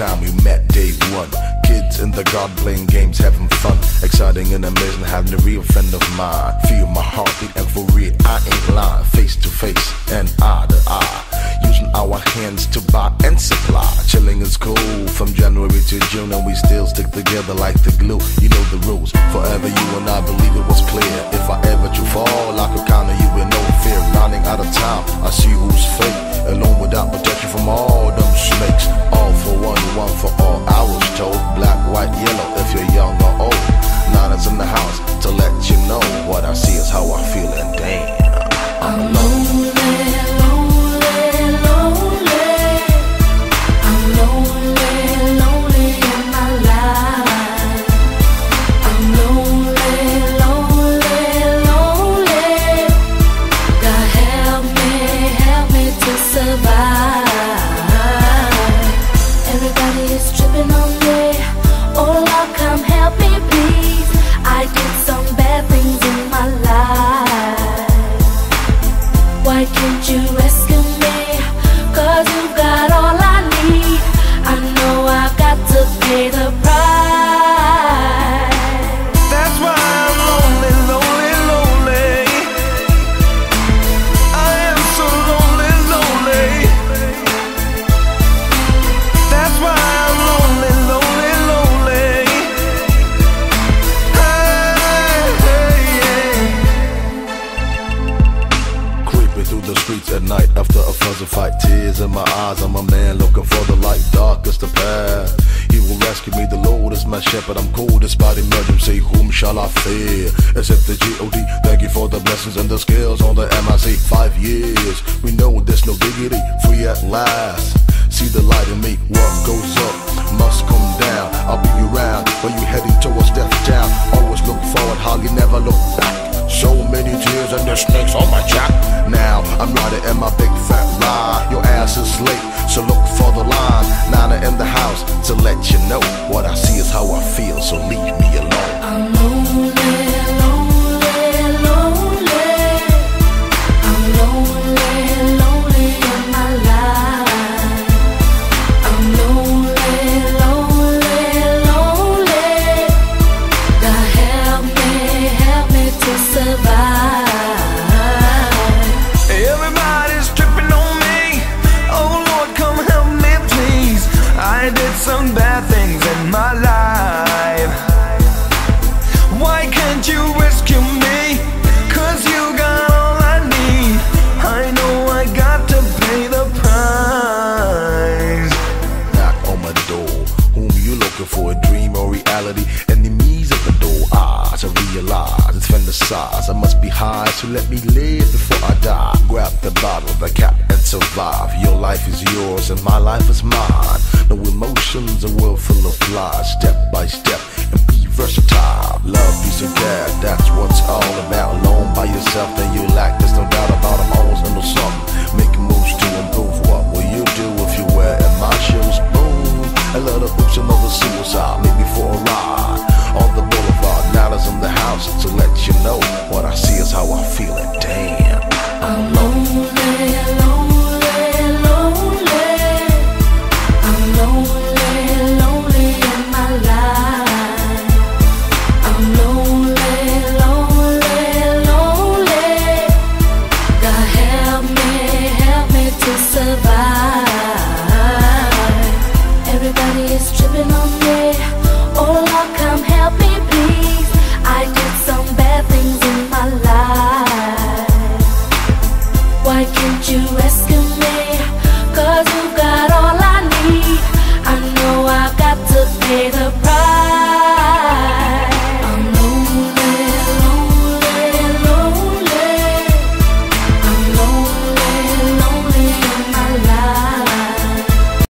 time we met, day one. Kids in the garden playing games, having fun. Exciting and amazing, having a real friend of mine. Feel my heartbeat and for real, I ain't lying. Face to face and eye to eye. Using our hands to buy and supply. Chilling is cool from January to June, and we still stick together like the glue. You know the rules, forever you and I believe it was clear. If I ever to fall, I could count on you with no fear. Running out of time, I see who's fake. Alone without protection from all them snakes. All for one, one for all. I was told black, white, yellow if you're young or old. Niners in the house to let you know what I see is how I feel, and damn, I'm alone. Why can't you rescue me? 'Cause you've got all I need. I know I've got to pay the price. That's why I'm lonely, lonely, lonely. I am so lonely, lonely. That's why I'm lonely, lonely, lonely. Hey, Creeping through the streets at night after a fuzzy fight. Tears in my eyes, I'm a man looking for the light. Dark is the path, he will rescue me. The Lord is my shepherd, I'm cool despite emergency. Whom shall I fear except the G.O.D.? Thank you for the blessings and the skills on the MIC. 5 years, we know there's no diggity. Free at last, see the light in me. What goes up must come down. I'll be around when you heading towards death town. Always look forward, hardly never look back. So many tears and the snakes on my jack. Now I'm riding in my big fat ride. Your ass is late, so look for the line. Nana in the house to let you know what I see is how I feel, so leave me alone. I'm lonely, lonely, lonely. I'm lonely, lonely in my life. I'm lonely, lonely, lonely. God help me to survive. everybody's tripping on me. Oh Lord, come help me please. I did some bad things in my life. Why can't you rescue me? 'Cause you got all I need. I know I got to pay the price. Knock on my door, whom you looking for, a dream or reality? Enemies at the door, to realize it's fantasize. I must be high, so let me live before I die. Grab the bottle, the cap, and survive. Your life is yours and my life is mine. No emotions, a world full of lies. Step by step and be versatile. Love, peace, and care, that's what's all about. Alone by yourself, then